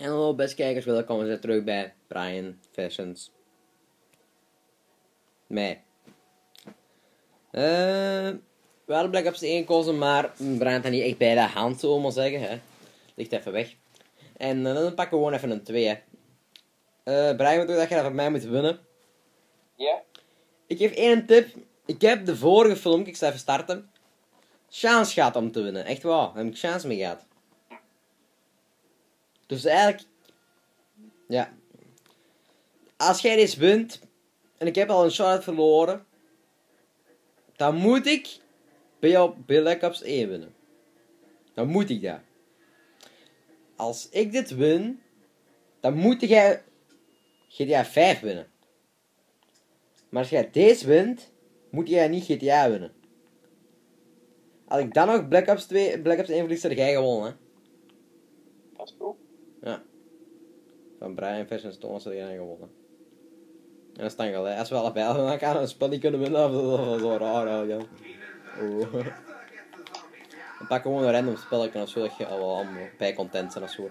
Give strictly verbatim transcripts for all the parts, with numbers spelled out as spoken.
En hallo beste kijkers, welkom weer terug bij Brian Fashions. Mij. Uh, we hadden Black Ops één gekozen, maar Brian had niet echt bij de hand, zullen we maar zeggen. Hè. Ligt even weg. En uh, dan pakken we gewoon even een twee. Hè. Uh, Brian, wat doe je dat je dat van mij moet winnen? Ja. Yeah. Ik geef één tip. Ik heb de vorige film, ik zal even starten, chance gehad om te winnen. Echt waar, daar heb ik chance mee gehad. Dus eigenlijk, ja, als jij deze wint, en ik heb al een shot verloren, dan moet ik bij jou Black Ops één winnen. Dan moet ik dat. Als ik dit win, dan moet jij G T A vijf winnen. Maar als jij deze wint, moet jij niet G T A winnen. Als ik dan nog Black Ops twee, Black Ops één verlies, dan heb jij gewonnen, hè. Dat is cool. Ja. Van Brian Fashions Thomas had jij gewonnen. En dat is dan gelijk. Als we allebei dan elkaar een spel niet kunnen winnen, dat is wel raar eigenlijk. Oeh. Dan pak gewoon een random spelletje of zo, dat je al wel allemaal bij content zijn of zo.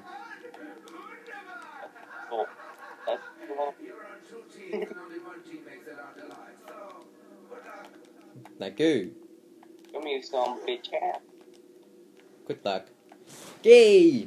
Oh, dat is gewoon... Dank u. Kom hier zo'n beetje. Good luck. Oké. Okay.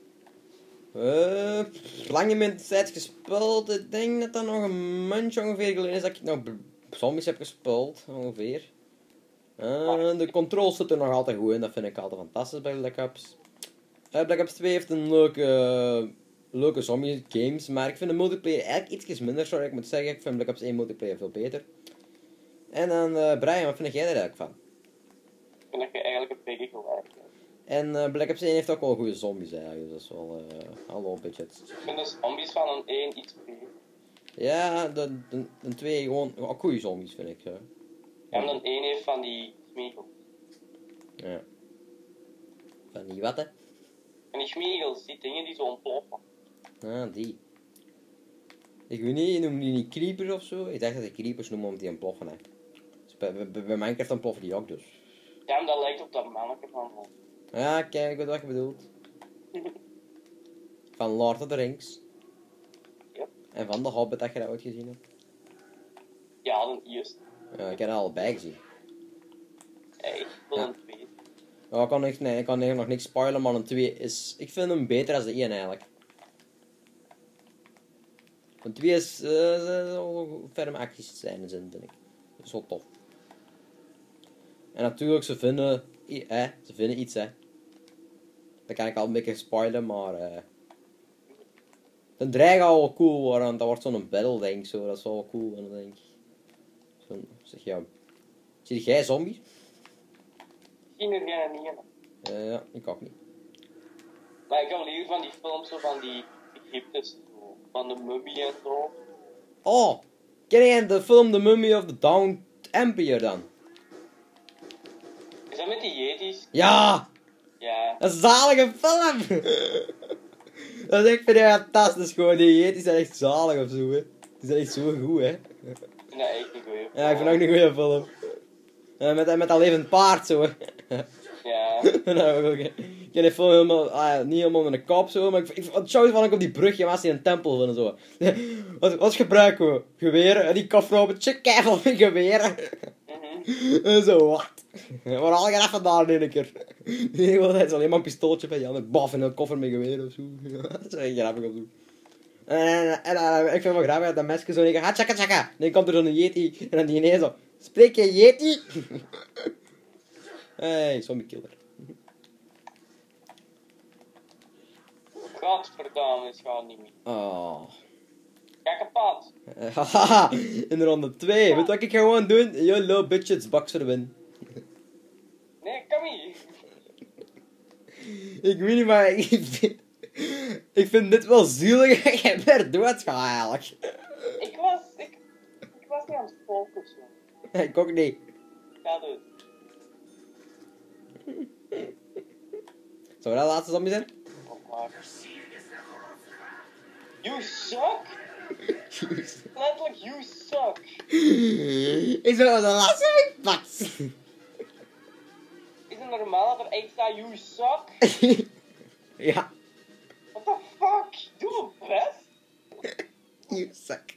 Uh, lang niet meer tijd gespeeld. Ik denk dat dat nog een maandje ongeveer geleden is dat ik nog zombies heb gespeeld. Ongeveer. Uh, de controls zitten er nog altijd goed in. Dat vind ik altijd fantastisch bij Black Ops. Uh, Black Ops twee heeft een leuke, uh, leuke zombie games. Maar ik vind de multiplayer eigenlijk iets minder. Sorry, ik moet zeggen. Ik vind Black Ops één multiplayer veel beter. En dan uh, Brian, wat vind jij er eigenlijk van? Ik vind dat je eigenlijk een beetje gelijk hebt. En uh, Black Ops één heeft ook wel goede zombies eigenlijk, dus dat is wel, uh, hallo budget. Ik vind de zombies van een één iets beter. Ja, de, de, de twee gewoon, ook goede zombies vind ik. Hè. En een één heeft van die schmiegels. Ja. Van die wat hè? Van die schmiegels, die dingen die zo ontploffen. Ah, die. Ik weet niet, je noemt die niet creepers of zo? Ik dacht dat de creepers noemen omdat die ontploffen hè. Dus bij, bij, bij Minecraft ontploffen die ook dus. Ja, dat lijkt op dat manneke van hem. Ja, kijk, ik weet wat je bedoelt. Van Lord of the Rings. Yep. En van de Hobbit dat je dat ooit gezien hebt. Ja, een eerste. Ja, ik heb er al bij gezien. Hey, ik wil Ja. een twee. Oh, ik kan, echt, nee, ik kan nog niks spoilen, maar een twee is... Ik vind hem beter dan de één eigenlijk. Een twee is... Uh, ferme acties zijn in zin, vind ik. Dat is wel tof. En natuurlijk, ze vinden... Eh, ze vinden iets, hè. Dat kan ik al een beetje spoilen, maar... Uh, de dreig al wel cool worden, want dat wordt zo'n battle, denk ik zo. Dat is wel cool, en dan denk ik... Zo, zeg ja... Zie jij zombie? Misschien er geen niet in. Uh, ja, ik ook niet. Maar ik hou liever van die films zo van die Egyptes, zo, van de mummy en zo. Oh! Ken jij de film The Mummy of the Downed Empire dan? Is dat met die Yetis? Ja! Ja. Een zalige film! Dat is echt fantastisch gewoon, die Yetis zijn echt zalig of zo, hè. Die zijn echt zo goed, hè. Nee, echt niet goed. Ja, ik vind ook een goede film. Uh, met, met al even een paard, zo, hè. Ja. Nou, okay. Ik ken die film helemaal, ah, niet helemaal onder de kop, zo, maar ik, ik, het show van ik op die brug, je was in een tempel van en zo. Wat, wat gebruiken we? Geweren? En die koffer op het chickevel van geweren. Mm-hmm. En zo, wat? Waar haal je dat vandaan in een keer? Nee, want hij is alleen maar een pistooltje bij die andere baf in een koffer met geweren of zo. Dat is echt grappig of zo. En, en, en ik vind het wel grappig dat dat mesje zo denkt, ha tjaka tjaka. En dan komt er zo'n yeti en dan die ineens zo, spreek je yeti? Hey, zombie killer. Godverdamme, het gaat niet meer. Oh. Ga kapot. Haha, in ronde twee. Weet je wat ik ga gewoon doen? Yo, low budgets, box voor de win. Nee, kom hier. Ik weet niet, maar ik vind, ik vind dit wel zielig dat jij weer dood gaat eigenlijk. Ik was, ik, ik was niet aan het focussen. Ik ook niet. Ga dus. Zou dat de laatste zombie zijn? Oh, maar. You suck. Letterlijk, you suck. Ik zou de laatste pas. Is het normaal dat er echt staat, you suck? Ja. What the fuck? You suck.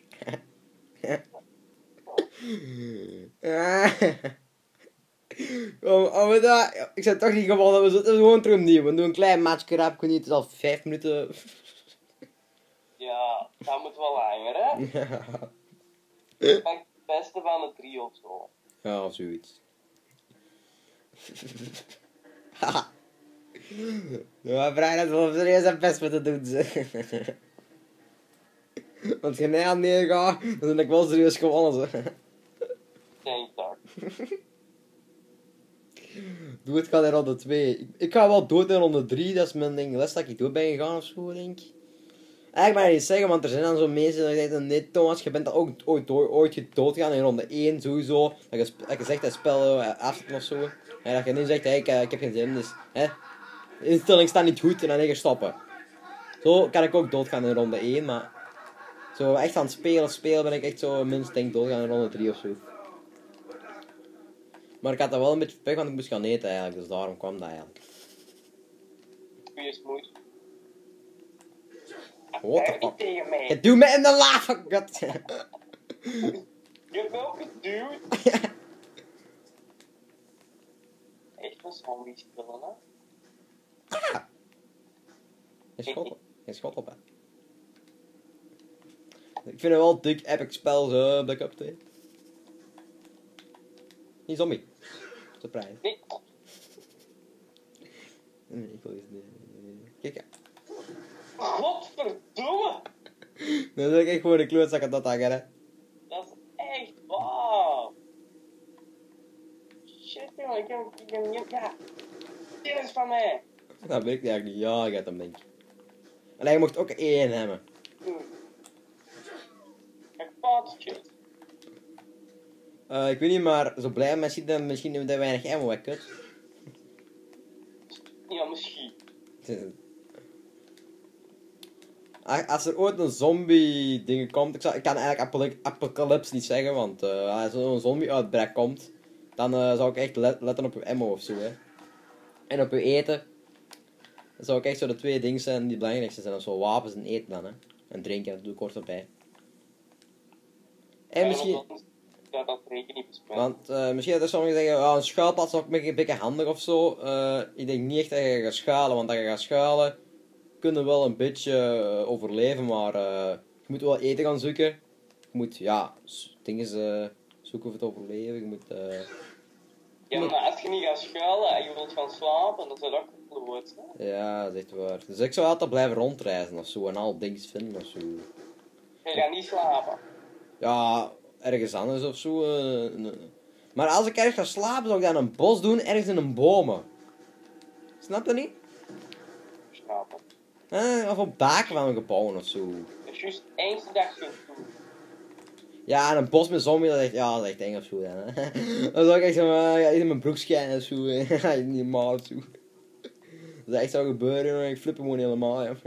Oh, oh, maar dat, ik zei toch niet gewonnen, we zitten gewoon terug opnieuw. We doen een klein matchje rap, ik weet niet, het is al vijf minuten. Ja, dat moet wel langer, hè? Ja. Ik pak het beste van de drie of zo. Ja, of zoiets. Ja, Brian is wel serieus zijn best met te doen, ze. Want als je niet aan neergaat, dan ben ik wel serieus gewonnen, ze. Denk dat. Doe het, gaat in ronde twee. Ik, ik ga wel dood in ronde drie, dat is mijn ding, les dat ik dood ben gegaan of zo, denk ik. Eigenlijk mag je niet zeggen, want er zijn dan zo mensen die zeggen, nee Thomas, je bent dan ook ooit, ooit, ooit dood gegaan in ronde één, sowieso. Dat je, dat je zegt, dat spel uh, afzetten of zo. En dat je nu zegt, hey, ik, ik heb geen zin, dus, hè. De instelling staat niet goed en dan denk je stoppen. Zo kan ik ook doodgaan in ronde één, maar... Zo echt aan het spelen, spelen ben ik echt zo minst denk doodgaan in ronde drie of zo. Maar ik had dat wel een beetje pech, want ik moest gaan eten eigenlijk, dus daarom kwam dat eigenlijk. Wie is moeite? What the Kijk niet fuck? tegen mij. Je doet me in de lava, god. Je hebt wel geduwd. Echt een zombie spullen, hè? Ah! Geen schot op. Geen schot op, hè. Ik vind het wel een dik epic spel, zo, Black Ops twee. Niet zombie. Surprise. Nee. Nee, ik wil eens... Kijk, ja. Godverdomme. Dan is ik echt gewoon een klootzak aan dat hangen, hè. Dat is echt wauw. Shit, jongen, ik heb ik heb niet. Ja. Dit is van mij. Dat weet ik eigenlijk niet. Ja, ik had hem, denk ik. En hij mocht ook één hebben. Kijk, patje. Uh, ik weet niet, maar zo blij misschien dat misschien dat weinig ammo weg kut. Ja, misschien. Als er ooit een zombie ding komt, ik, zou, ik kan eigenlijk apocalypse niet zeggen, want uh, als er een zombie uitbraak komt, dan uh, zou ik echt let, letten op uw ammo of zo, hè. En op uw eten. Dat zou ook echt zo de twee dingen zijn die het belangrijkste zijn, dat zo wapens en eten dan, hè. En drinken, dat doe ik kort erbij. En misschien... Ja, dat reken niet bespreken. Want uh, misschien dat er sommigen zeggen, oh, een schuilpad is ook een beetje handig of zo. Uh, ik denk niet echt dat je gaat schuilen, want als je gaat schuilen, kun je wel een beetje uh, overleven, maar uh, je moet wel eten gaan zoeken. Je moet, ja, dingen uh, zoeken voor te overleven. Je moet... Uh, ja, maar als je niet gaat schuilen en je wilt gaan slapen, dan is dat ook geloofd, hè? Ja, dat is echt waar. Dus ik zou altijd blijven rondreizen of zo en al dingen vinden of zo. Je gaat niet slapen. Ja, ergens anders of zo. Uh, uh. Maar als ik ergens ga slapen, zou ik dat in een bos doen, ergens in een bomen. Snap je niet? Slapen. Eh, of op daken van een gebouw of zo. Dat is juist eens de dag zo doen. Ja, en een bos met zombies, dat is echt, ja, dat is echt eng of zo. Ja. Dan zou ik echt zo, uh, ja, in mijn broek schijnen of zo. Ja, niet normaal of zo. Dat is echt zo gebeuren, ik flip hem gewoon helemaal. Ja.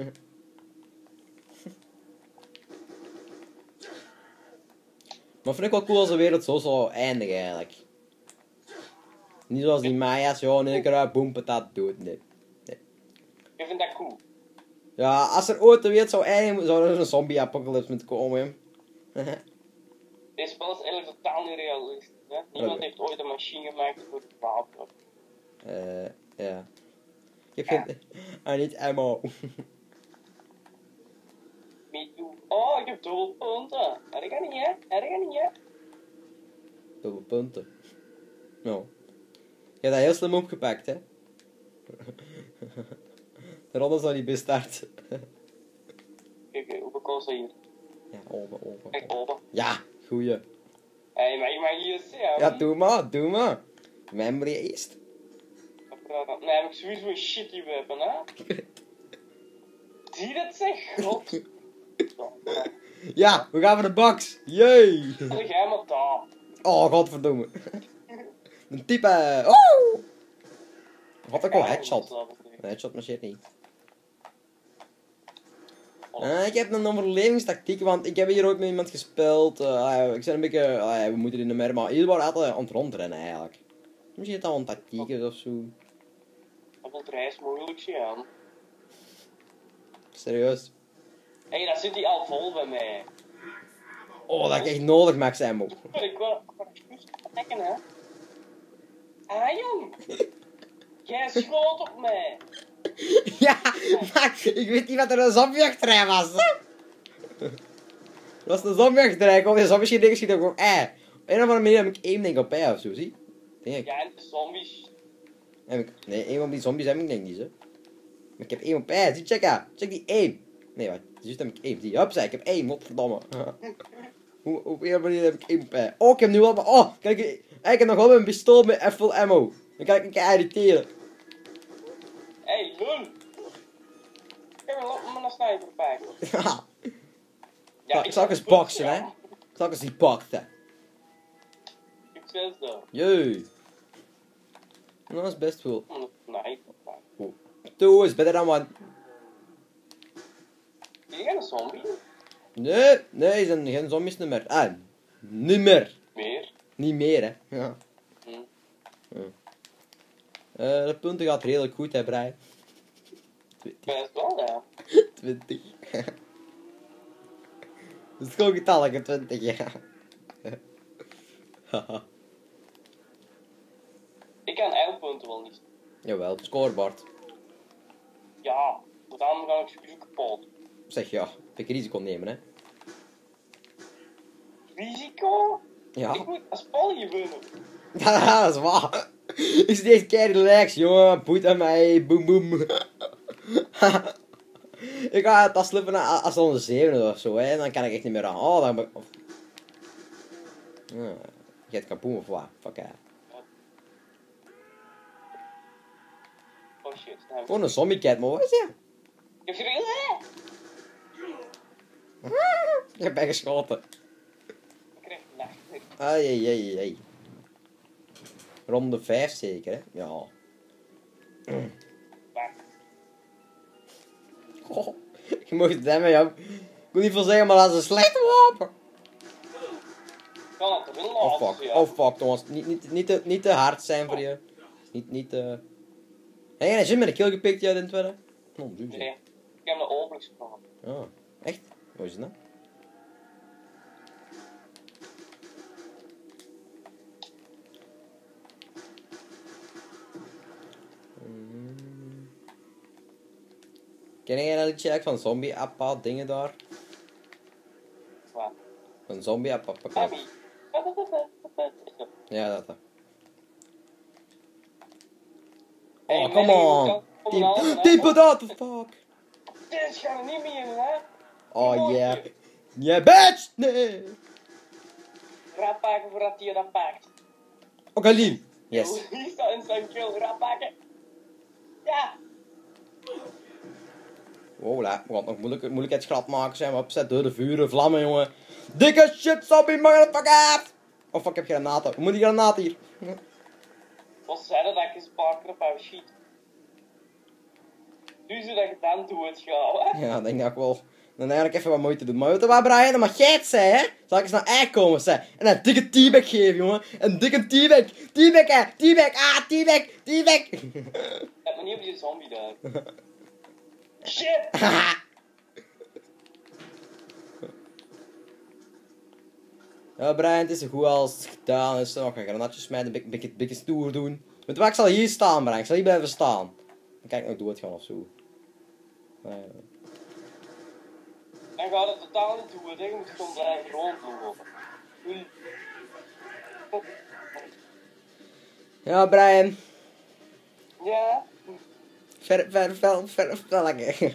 Maar vind ik wel cool als de wereld zo zou eindigen eigenlijk. Niet zoals die Maya's, ja, in één keer uit, boem, patat, dood. Nee. Nee. Ik vind dat cool. Ja, als er ooit de wereld zou eindigen, zou er een zombie-apocalypse moeten komen. Dit spel is eigenlijk totaal niet realistisch. Hè? Niemand Okay. heeft ooit een machine gemaakt voor het wapen. Eh, uh, ja. Ik heb geen... I need ammo. Me too. Oh, ik heb dubbel punten. Dat kan niet, hè? Dat kan niet, hè? Dubbel punten. Nou. Je hebt dat heel slim opgepakt, hè? De ronde is nog niet bestart. Kijk, hoeveel kost dat hier? Ja, open, open. Kijk, open. Ja, goeie. Hé, hey, maar ik mag hier zeggen. Ja, doe maar, doe maar. Memory eerst. Nee, heb ik sowieso een shitty weapon, hè? Zie je dat zeg? God. Ja, we gaan voor de box. Jee. Zeg jij maar daar. Oh, godverdomme. Een type. Oh. Had ik al headshot. Een headshot marcheert niet. Uh, ik heb een overlevingstactiek, want ik heb hier ook met iemand gespeeld. Uh, ik ben een beetje, uh, we moeten in de mer, maar iedereen wordt altijd aan het rondrennen eigenlijk. Misschien is dat wel een tactiek is of zo. Dat wil reis moeilijk zijn. Serieus? Hé, hey, dat zit die al vol bij mij. Oh, dat heb ik echt nodig, Max Ammo. Ik wil juist trekken, hè. Ah, jong. Jij schoot op mij. Ja, Max, ik weet niet wat er een zombie achterij was. Dat was een zombie achterij. Ik kon die zombie geen dingen schieten. Gewoon, eh. Op een of andere manier heb ik één ding op bij of zo, zie. Denk ik. Ja, en de zombies. Heb ik. Nee, één van die zombies heb ik denk niet, zo. Maar ik heb één op bij. Zie, check uit. Check die één. Nee, wat. Juist heb ik één. Zie, hupsa, ik heb één. Godverdomme. Hoe, op een of andere manier heb ik één op bij. Oh, ik heb nu al. Oh, kijk. Ik heb nog wel een pistool met full ammo. Dan kan ik een keer irriteren. Hé, hey, lul. Ik heb wel op mijn sniper pakken. Ja. Ja, Ik zal ook eens boksen, hè. Ik zal ook eens die boksen. Succes dan. Jee. Dat is best cool. Om een sniper pakken. Two is better than one. Zie jij een zombie? Nee, nee, er zijn geen zombies niet meer. Ah, niet meer. Meer? Niet meer, hè. Ja. Hm. Ja. Uh, de punten gaat redelijk goed, hè, Brian. Best wel, ja. twintig. Dat is gewoon getallige twintig, ja. Ik kan eindpunten wel niet. Jawel, scorebord. Ja, want dan ga ik sowieso kapot. Zeg ja, ik risico nemen, hè. Risico? Ja. Ik moet als Polly winnen. Ja, dat is waar. Ik zit echt keihard relaxed, jongen. Boeit aan mij. Boem, boem. Ik ga het als slippen naar als onder zeven of zo, hè. En dan kan ik echt niet meer aan. Oh, dan ben ik... Of... Ja, je hebt kapoen of wat? Fuck ja. Oh shit. Nou, Gewoon een zombie cat, maar wat is je? ik heb je Ik heb bij geschoten. Ik krijg nacht. Ai, ai, ai, ai. Ronde vijf zeker, hè? Ja. Wacht. Oh, je mag het hebben, ja. Ik wil niet veel zeggen, maar dat is een slechte wapen. Kan het wel Oh laten, fuck, ja. oh fuck Thomas. Niet, niet, niet, te, niet te hard zijn voor je. Niet, niet te... Heb jij een gym met een kill gepikt uit in het tweede? Oh, duur zeg. Nee, ik heb een openingsvraag. Ah, echt? Hoe is het nou? Mm. Ken jij dat liedje eigenlijk van zombie appa dingen daar? Wat? Een zombie appa pakket. Abby. Ja, dat dat. Hey, Oh, come nee, on! ik kan- Team, kom nou, team hè? what the fuck! Dit gaat er niet meer in, hè? Oh yeah. Yeah, bitch! Nee! Rap pakken voordat hij dat pakt. Oké, lief. Yes. Hier staat in zijn kill, rap pakken. Ja! Wow, la. We gaan nog moeilijk, moeilijkheidsgrad maken, zijn we opzet door de vuren, vlammen, jongen. Dikke shit, zombie, motherfucker! Oh fuck, ik heb granaten. Hoe moet die granaat hier? Wat zei dat ik eens parker op jouw sheet? Nu zodat je dan doet gaan, hè? Ja, denk dat ik wel. Dan eigenlijk even wat moeite doen. Maar weet je wat, Brian? Dat mag jij het zijn, hè? Zal ik eens naar ei komen, zijn? En een dikke teabag geven, jongen. Een dikke teabag. Teabag, hè. Teabag. Ah, teabag. Teabag. Let me niet op die zombie daar. Shit! Ja, Brian, het is zo goed als het gedaan is. Nog een granatje smijten, een beetje, beetje stoer doen. Weet je wat, ik zal hier staan, Brian. Ik zal hier blijven staan. Dan kan ik nog doodgaan of zo. Nee, Dan gaat het totaal niet doen, hè? Je moet gewoon blijven rondlopen. Oei. ja, Brian. Ja? Ver, ver, ver, ver, ver, lekker.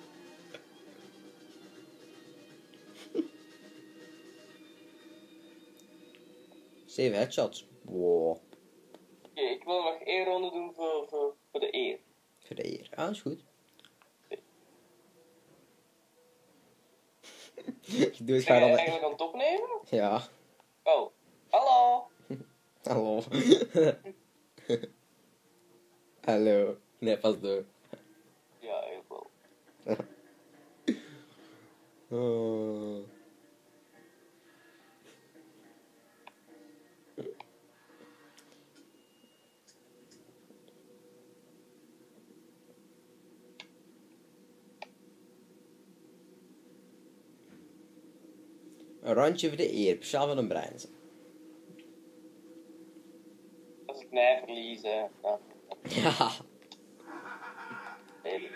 Zeven headshots. Wow. Oké, okay, ik wil nog één ronde doen voor, voor, voor de eer. Voor de eer. Ah, is goed. Ik doe het Ben graag je al. eigenlijk aan het opnemen? Ja. Oh. Hallo? Hallo. Hallo. Nee, pas door. Ja, ik wel. Oh. Een rondje voor de eer, speciaal van een brein. Als ik mij verlies, hè. Ja. Ja. Nee.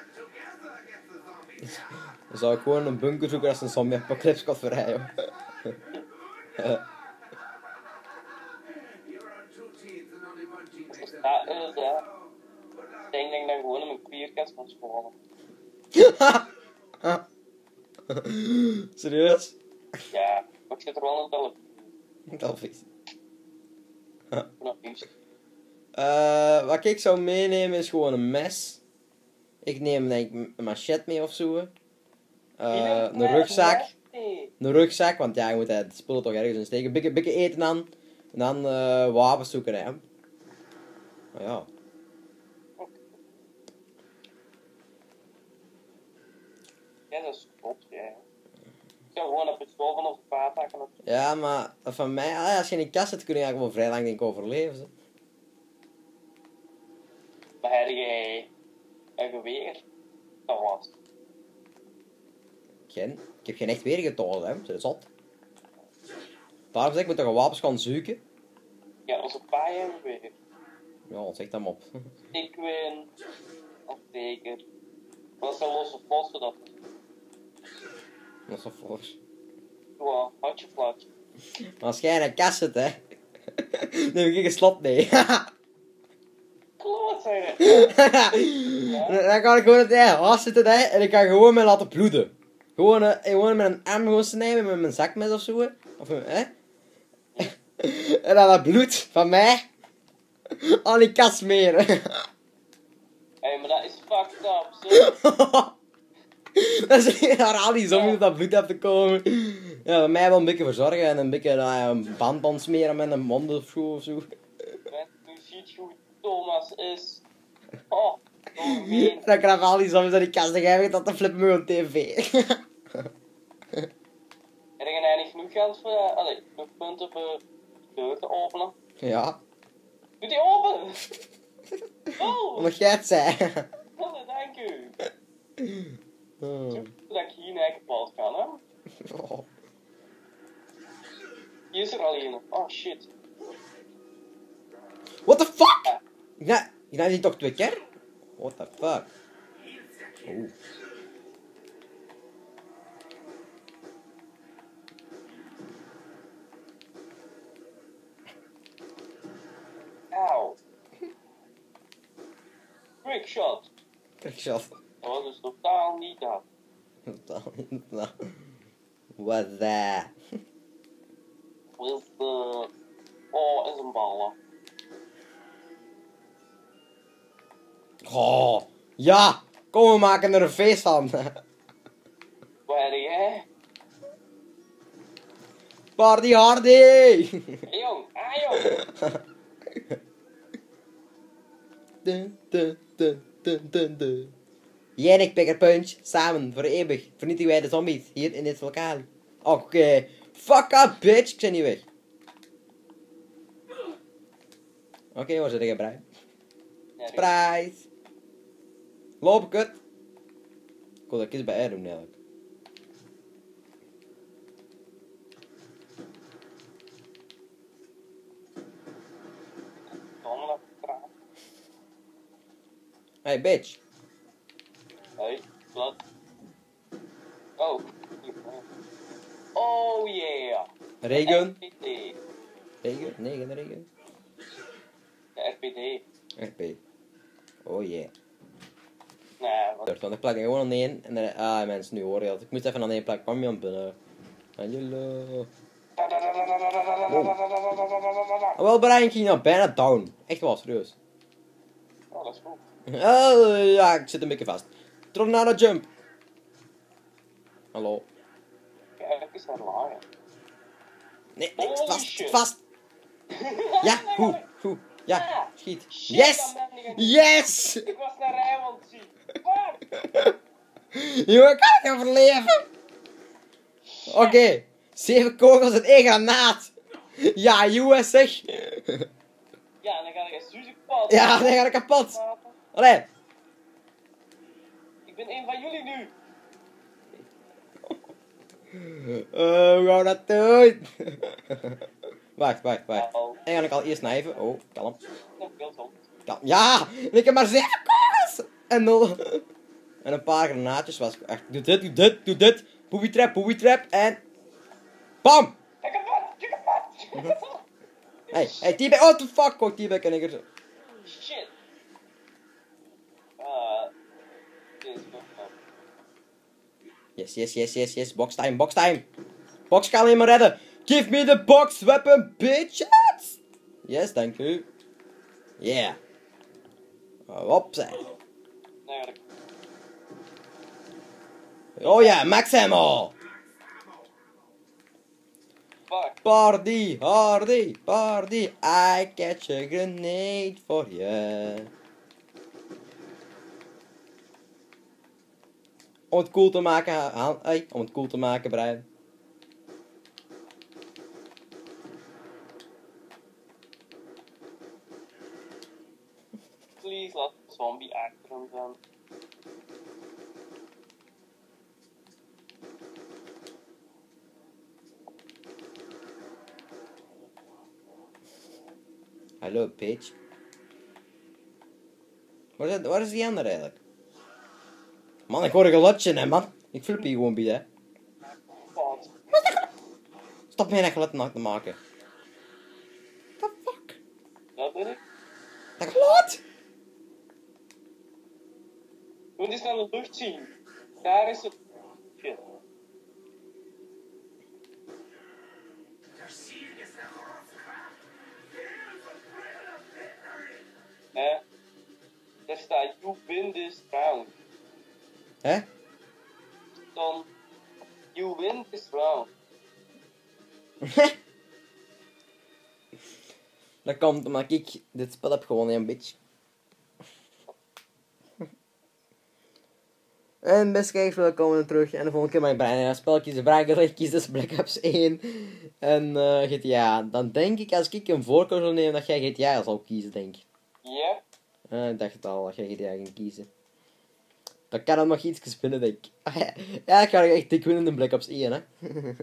Dan zou ik gewoon een bunker zoeken als een zombie-apocalypse kan verrijden. Ja, is hè. Ik denk dat ik dan gewoon in mijn kwierkast moet scholen. Serieus? Ja, maar ik zit er wel een televisie. Dat vies. Nog iets. Uh, wat ik zou meenemen is gewoon een mes. Ik neem denk ik een machette mee of zo. Uh, een rugzak. Een rugzak, want ja, je moet het spullen toch ergens in steken. Een beetje, beetje eten aan. En dan uh, wapens zoeken, hè. Maar ja. Ja, dat is klopt, ja. Ik zou gewoon een pistool van onze paard hakken. Ja, maar van mij, ah, als je in een kast zit, kun je eigenlijk wel vrij lang denk ik overleven. Zo. Maar heb jij een geweer? Dat was. Geen, ik heb geen echt weer getoond, hè. Dat is zot. Daarom zeg ik, moet toch een wapens gaan zoeken. Ja, onze paai hebben een geweer. Ja, zeg dat maar op. Ik win. Of zeker. Wat is een losse vlos dat? Dat is wel fors. Gewoon, hatje flatje. Maar als jij in een kast zit, hè. neem ik een slot mee. Kloot zeggen. Dan kan ik gewoon het ei vast zitten, hè. En ik kan gewoon me laten bloeden. Gewoon, uh, gewoon met een arm gewoon snijden met mijn zakmes of zo. Of, hè. En dan dat bloed van mij aan die kast smeren. Hé, hey, maar dat is fucked up, zo. Dat is raar die zombie op dat bloed heeft te komen. Ja, bij mij wel een beetje verzorgen en een beetje uh, een bandband smeren met een mond of zo. Of zo. U ziet hoe Thomas is. Oh, zo gemeen. Dan krijg je al die zombies aan die kast en jij weet dat te flippen met een tv. Heb je nou niet genoeg geld voor, uh, allee, genoeg punten voor de deur te openen? Ja. Doe die open! Oh! Omdat jij het zei. Oh, dank u. Oh. Zo dat ik hier naar kapot kan, hè? Oh. Hier is er al een. Oh shit. What the fuck? Ja. Ja, je nou die toch twee keer? What the fuck? Oeh. Auw. Quick shot. Trickshot. Dat was dus totaal niet dat. Totaal niet. Nou. What the? With the... Oh, is een ballen. Oh. Ja. Kom, we maken er een feest van. Waar heb jij? Party hardy. Hey jong, ah jong. Dun, dun, dun, dun, dun, dun. Jij en ik, Picker Punch, samen, voor eeuwig, vernietigen wij de zombies hier in dit vulkaan. Oké, okay. Fuck up, bitch, ik ben niet weg. Oké, okay, waar zit ik, Brian? Surprise! Loop, kut! Ik wil dat ik eens bij R doen, eigenlijk. Hey, bitch! Hey, wat? Oh. Oh yeah. Regen? R P D. Regen? Nee, geen regen. De R P D. R P. Oh yeah. Nee, wat? Want ik plak er gewoon aan één en dan... Ah, mensen, nu hoor je dat. Ik moest even aan één plak. Kom je aan binnen. Hallo. Oh, wel, Brian, ik ging nou bijna down. Echt wel, serieus. Oh, dat is goed. Oh, ja, ik zit een beetje vast. Tornado jump. Hallo. Ja, ik is naar lager. Nee, nee, Holy vast, shit. vast. Ja, Nee, goed, nee. goed. Ja, Ah, schiet. shit, Yes! dan ben ik een- Yes! Ik was naar Rijnmond zien. Fuck! Jongen, kan ik overleven? Oké, okay. Zeven kogels en één granaat. Ja, U S zeg. Ja, en dan ga ik een Suze kapot. Ja, dan ga ik kapot. Allee. Ik ben een van jullie nu. Oh, hoe gaan we dat doen? Wacht, wacht, wacht. Oh, En ga ik al eerst knijven. Oh, kalm. nog veel zo. kalm. Ja! En ik heb maar zeven kogels! En nul. En een paar granaatjes. Was echt. Doe dit, doe dit, doe dit. Booby trap, booby trap. En. Bam! Ik heb wat, ik heb wat. Hey, hey, T-Bag. Oh, the fuck. Oh, T-Bag en ik er zo. Shit. Ah, dit is nog van. Yes, yes, yes, yes, yes. Box time, box time. Box kan alleen maar redden. Give me the box weapon, bitches. Yes, dank u. Yeah. Opzij. Nee, dat Oh ja, max ammo. fuck. Party, party, party. I catch a grenade for you. Om het cool te maken, ha- hey, om het cool te maken, Brian. Please laat de zombie achter hem gaan. Hallo, bitch. Waar is, waar is die andere eigenlijk? Man, ik hoor een gelutje, hè, man. Ik flip hier gewoon bij, hè. Wat? Stop mij een geluid na te maken. What the fuck? Dat ben ik. Dat geluid? Moet eens naar de lucht zien. Daar is het. Shit. Hè? Daar staat you win this round. Hè? Dan you win this round. Dat komt omdat ik dit spel heb gewonnen, een bitch. En beste kijkers, welkom terug. En de volgende keer mijn brein. En spel kiezen, Brian ik kies dus Black Ops één. En uh, G T A. Dan denk ik, als ik een voorkeur zou nemen, dat jij G T A zal kiezen, denk ik. Ja? Uh, ik dacht het al, dat jij G T A ging kiezen. Dan kan er nog iets spinnen, denk ik. Ja, ik ga echt dik winnen in Black Ops één, hè.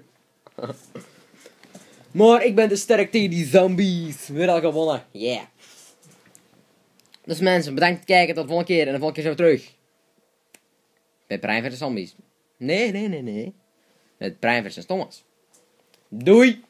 Maar ik ben te sterk tegen die zombies. Weer al gewonnen. Yeah. Dus mensen, bedankt voor het kijken. Tot de volgende keer. En de volgende keer zijn we terug. Met Brian versus Zombies. Nee, nee, nee, nee. Met Brian versus Thomas. Doei!